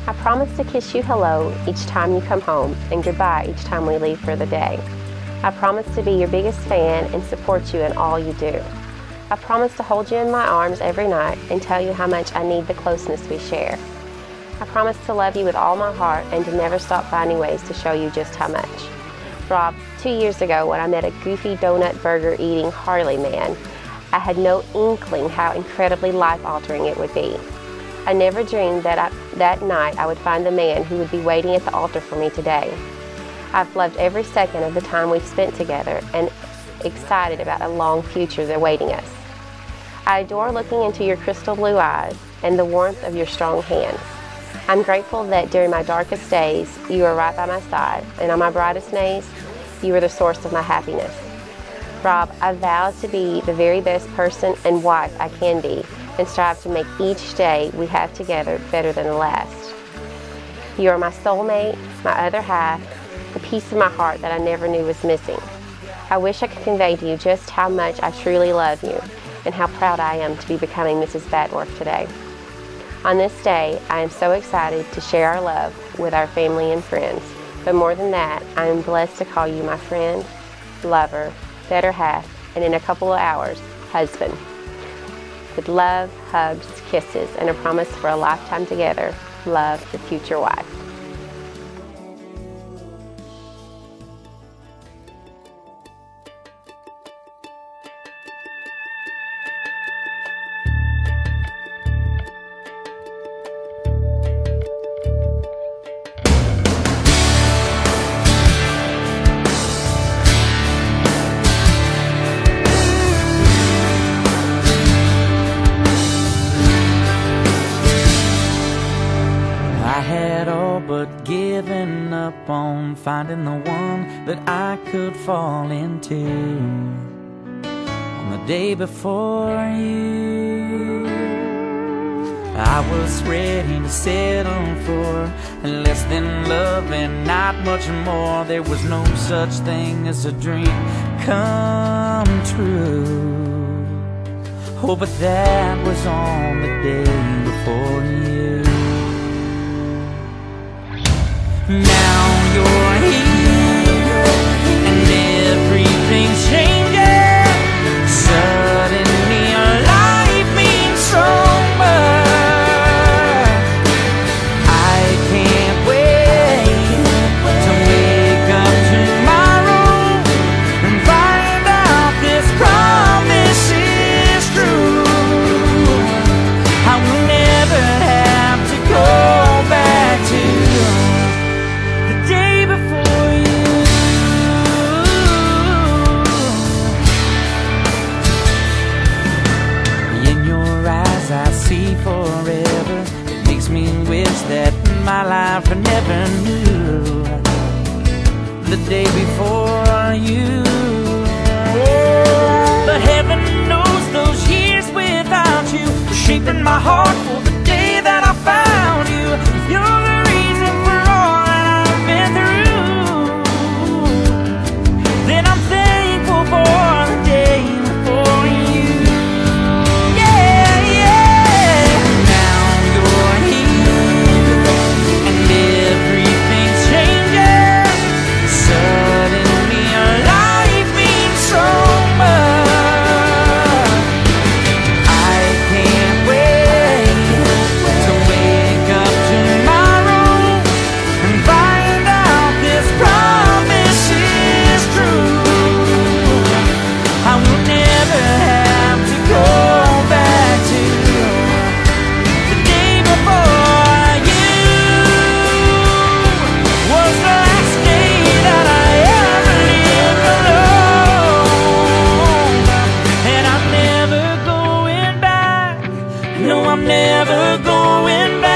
I promise to kiss you hello each time you come home and goodbye each time we leave for the day. I promise to be your biggest fan and support you in all you do. I promise to hold you in my arms every night and tell you how much I need the closeness we share. I promise to love you with all my heart and to never stop finding ways to show you just how much. Rob, 2 years ago when I met a goofy donut burger eating Harley man, I had no inkling how incredibly life-altering it would be. I never dreamed that that night I would find the man who would be waiting at the altar for me today. I've loved every second of the time we've spent together and excited about a long future awaiting us. I adore looking into your crystal blue eyes and the warmth of your strong hands. I'm grateful that during my darkest days, you are right by my side, and on my brightest days, you are the source of my happiness. Rob, I vow to be the very best person and wife I can be, and strive to make each day we have together better than the last. You are my soulmate, my other half, the piece of my heart that I never knew was missing. I wish I could convey to you just how much I truly love you, and how proud I am to be becoming Mrs. Badworth today. On this day, I am so excited to share our love with our family and friends, but more than that, I am blessed to call you my friend, lover, better half, and in a couple of hours, husband. With love, hugs, kisses, and a promise for a lifetime together, love, the future wife. But given up on finding the one that I could fall into on the day before you. I was ready to settle for less than love and not much more. There was no such thing as a dream come true. Oh, but that was on the day before you. Now you're here, and everything's changing. Suddenly your life means so much. I can't wait to wake up tomorrow and find out this promise is true. I will never have to go back to forever. It makes me wish that my life I never knew the day before you. But heaven knows those years without you were shaping my heart for the day that I found you. You're the reason for all that I've been through. Then I'm thankful for the day before you. No, I'm never going back.